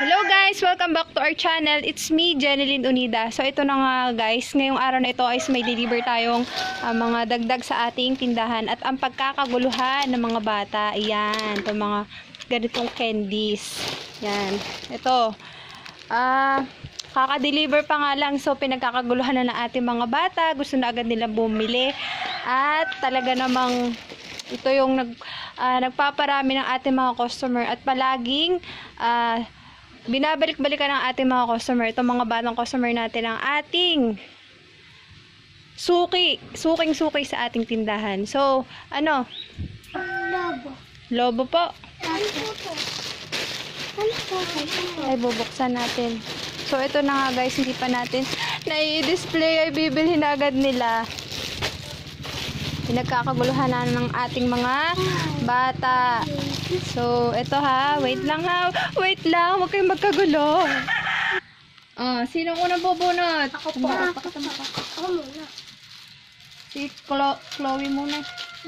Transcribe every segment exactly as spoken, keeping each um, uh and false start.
Hello guys! Welcome back to our channel. It's me, Jeneline Unida. So ito na nga guys, ngayong araw na ito ay may deliver tayong uh, mga dagdag sa ating tindahan at ang pagkakaguluhan ng mga bata. Ayan, itong mga ganitong candies. Yan, ito. Ah... Uh, Kaka-deliver pa nga lang, so pinagkakaguluhan na ng ating mga bata. Gusto na agad nila bumili. At talaga namang ito yung nag, uh, nagpaparami ng ating mga customer. At palaging uh, binabalik-balikan ng ating mga customer. Itong mga batang customer natin ang ating suki. Suking-suki sa ating tindahan. So, ano? Lobo. Lobo po. Ano po? Ano po? Ay, bubuksan natin. So, ito na nga guys, hindi pa natin na-i-display, ay bibilhin na agad nila. Pinagkakaguluhan na ng ating mga bata. So, ito ha, wait lang ha, wait lang, huwag kayong magkagulo. Oh, sinong unang bubunot? Ako po. Ako muna. Si Chlo Chloe muna.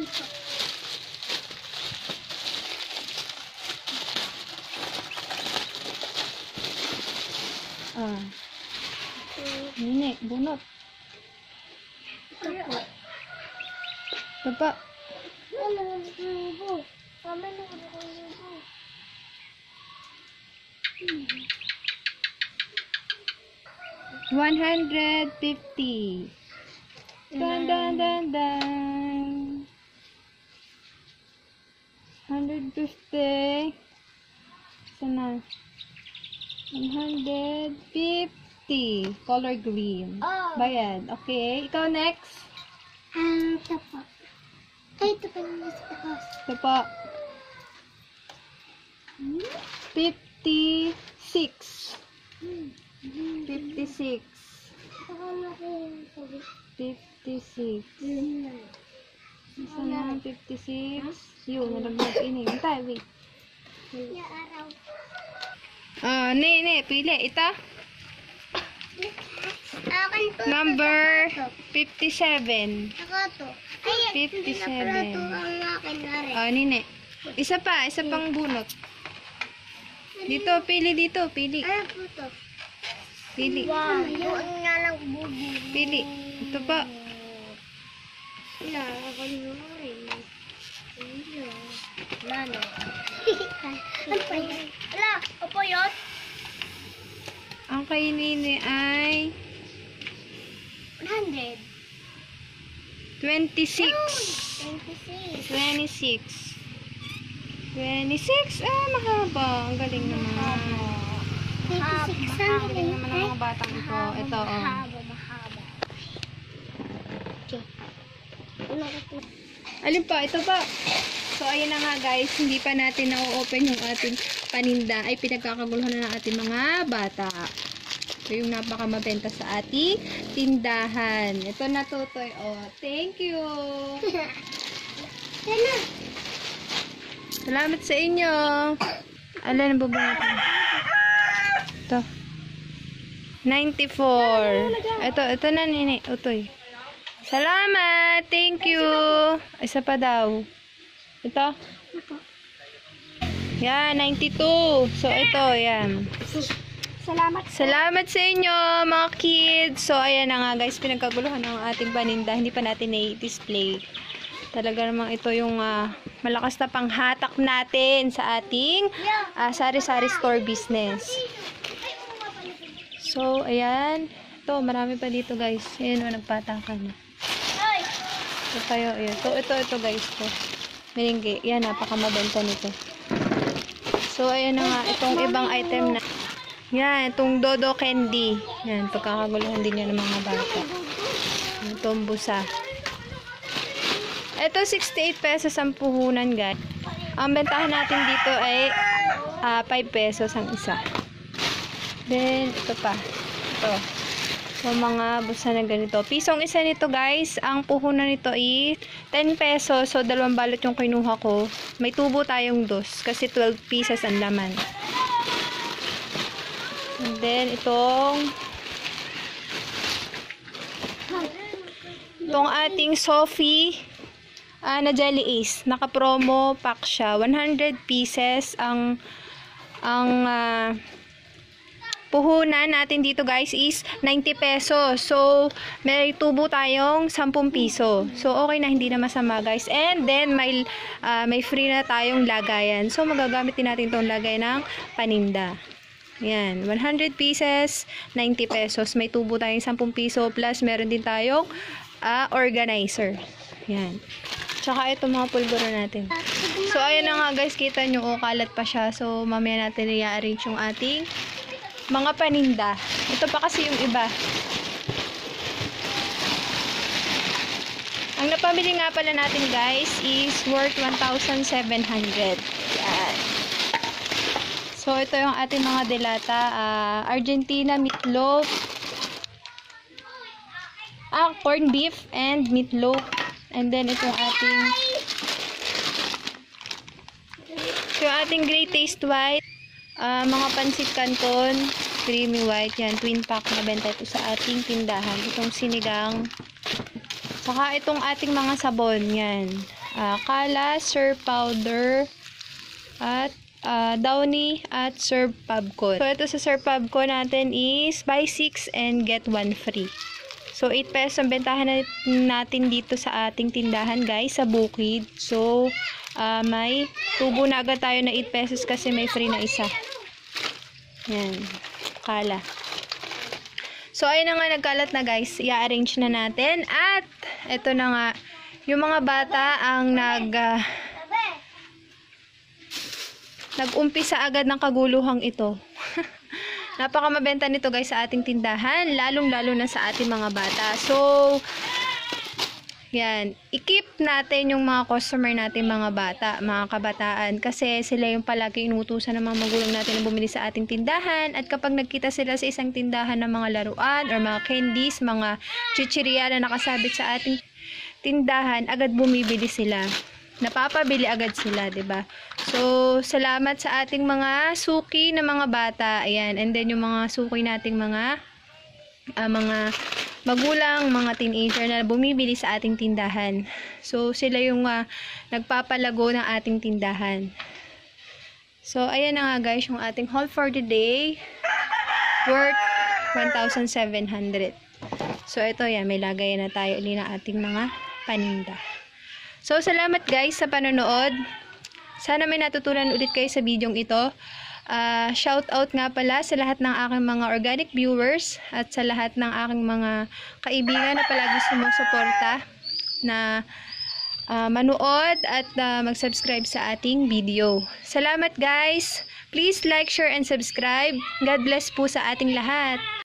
Ah. Nini, bunot. Ito po. Ito pa. Ano na ito? Kami na ito. one hundred fifty. Dan dan dan dan. one hundred fifty. Sana. one hundred fifty. Color green. Oh. Bayad. Okay. Ikaw next. Um, ito po. Ay, ito pa yung nasa taas. Ito po. fifty-six. fifty-six. Akala ko yung sabi. fifty-six. Yun na. Isa na, fifty-six. Yun, nalaglag ini. Hintay, wait. Yung araw. Ah, ne, ne, pili. Ito. Akin to. Number fifty-seven. Ako to. Ay, fifty-seven. ito ang akin na rin. Ah, nine. Isa pa, isa pang bunot. Dito, pili dito, pili. Ano po to? Pili. Wow, yun nga lang bubu. Pili. Ito pa. Wala, ako nyo rin. Wala, no. Ano pa yun? Wala, opo yun? Ang kay Nini ay one hundred. twenty-six. twenty-six. twenty-six. twenty-six? Ah, mahaba. Ang galing naman. twenty-six. Ang galing naman ng mga batang ito. Ito, oh. Mahaba, mahaba. Okay. Ano ko po? Alin pa? Ito pa. So, ayan na nga guys. Hindi pa natin na-open yung ating paninda. Ay, pinagkakaguluhan na ng ating mga bata. Ito yung napakamabenta sa ating tindahan. Ito na, Totoy. Oh, thank you. Yan. Salamat sa inyo. Alam na bubunutin. Ito. ninety-four. Ito, ito na, Nini. Utoy. Salamat. Thank you. Isa pa daw. Ito. Yan, ninety-two. So, ito, yan. Salamat. Salamat sa inyo, mga kids. So, ayan na nga, guys. Pinagkaguluhan ng ating paninda. Hindi pa natin na-display. Talaga namang ito yung uh, malakas na panghatak natin sa ating uh, sari-sari store business. So, ayan. Ito, marami pa dito, guys. Ayan o, nagpatakan na. Ito tayo, ayan. Ito, ito, ito, guys. Ito. Meringge. Yan, napakamabenta nito. So, ayan na nga. Itong ibang item na. Yan, itong Dodo Candy. Yan, pagkakaguluhan din yan ng mga bata. Itong busa. Ito, sixty-eight pesos ang puhunan, guys. Ang bentahan natin dito ay uh, five pesos ang isa. Then, ito pa. Ito. So, mga busa na ganito. Pisong isa nito, guys. Ang puhunan nito ay ten pesos. So, dalawang balot yung kinuha ko. May tubo tayong dos. Kasi twelve pieces ang laman. And then, itong itong ating Sophie uh, na Jelly Ace. Naka-promo pack siya. one hundred pieces ang ang uh, puhunan natin dito guys is ninety pesos. So, may tubo tayong ten piso. So, okay na, hindi na masama guys. And then, may, uh, may free na tayong lagayan. So, magagamit din natin itong lagay ng paninda. Yan, one hundred pieces, ninety pesos. May tubo tayong ten piso plus meron din tayong uh, organizer. Yan. Tsaka ito mga pulburo natin. So, ayan na nga guys, kita nyo, oh, kalat pa siya. So, mamaya natin i-arrange yung ating mga paninda. Ito pa kasi yung iba. Ang napamili nga pala natin guys is worth one thousand seven hundred. Yan. So, ito yung ating mga delata. Uh, Argentina meatloaf. Ah, corned beef and meatloaf. And then, itong ating ito yung ating Great Taste White. Uh, mga pansit canton, creamy white. Yan, twin pack na benta ito sa ating tindahan. Itong sinigang. Saka itong ating mga sabon. Yan. Uh, Kala, Sir Powder, at Uh, Downy at Sir Pubcon. So, ito sa Sir Pubcon natin is buy six and get one free. So, eight pesos ang bentahan natin dito sa ating tindahan guys, sa Bukid. So, uh, may tubo na agad tayo na eight pesos kasi may free na isa. Yan. Kala. So, ayun na nga, nagkalat na guys. I-arrange na natin. At, ito na nga, yung mga bata ang nag... Uh, nag-umpisa agad ng kaguluhang ito. Napakamabenta nito guys sa ating tindahan, lalong-lalo na sa ating mga bata. So, yan, i-keep natin yung mga customer natin, mga bata, mga kabataan, kasi sila yung palagi inutusan ng mga magulang natin na bumili sa ating tindahan. At kapag nagkita sila sa isang tindahan ng mga laruan or mga candies, mga chichirya na nakasabit sa ating tindahan, agad bumibili sila. Napapabili agad sila, 'di ba? So, salamat sa ating mga suki na mga bata. Ayan, and then yung mga suki nating mga uh, mga magulang, mga teenager na bumibili sa ating tindahan. So, sila yung uh, nagpapalago ng ating tindahan. So, ayan na nga guys, yung ating haul for the day worth one thousand seven hundred. So, ito yan, may lagay na tayo uli ng ating mga paninda. So, salamat guys sa panonood. Sana may natutunan ulit kayo sa bidyong ito. Uh, shout out nga pala sa lahat ng aking mga organic viewers at sa lahat ng aking mga kaibigan na palagi sumusuporta na uh, manood at uh, mag-subscribe sa ating video. Salamat guys! Please like, share, and subscribe. God bless po sa ating lahat.